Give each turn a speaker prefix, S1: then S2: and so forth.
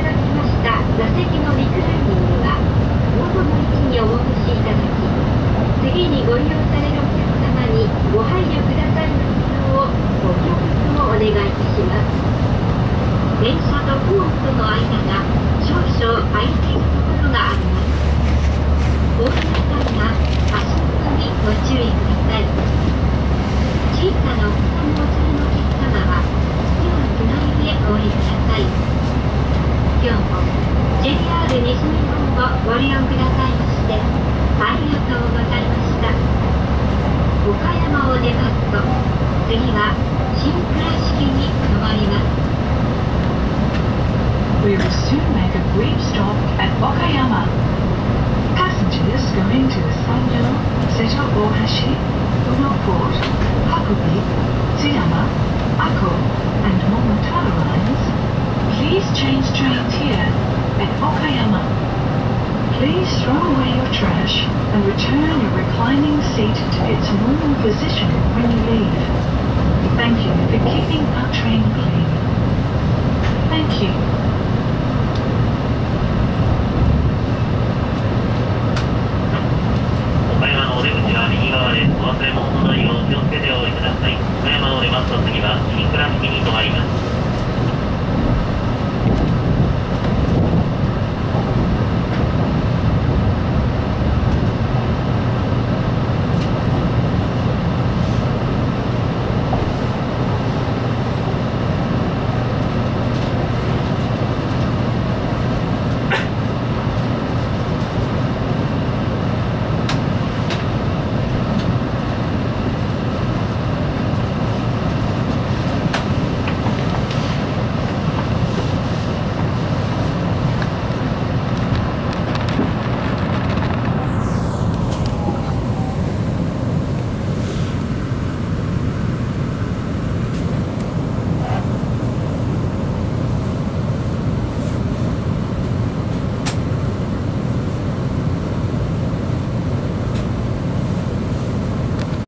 S1: だきました座席のリクライニングは元の位置にお戻しいただき、次にご利用されるお客様にご配慮くださいますようご協力をお願いいたします。電車とホームとの間が少々空いているところがあります。お皆さんが足元にご注意ください。小さなお子さんをお連れのお客様は手をつないでお降りください。今日も JR 西日本をご利用くださいましてありがとうございました。岡山を出ますと次は新倉敷に停まります。
S2: We will soon make a brief stop at Wakayama. Passengers going to Sanyo, Seto Ohashi, Uno Port, Hakubi, Tsuyama, Ako, and Momotaro lines, please change trains here at Wakayama. Please throw away your trash and return your reclining seat to its normal position when you leave. Thank you for keeping our train clean. Thank you.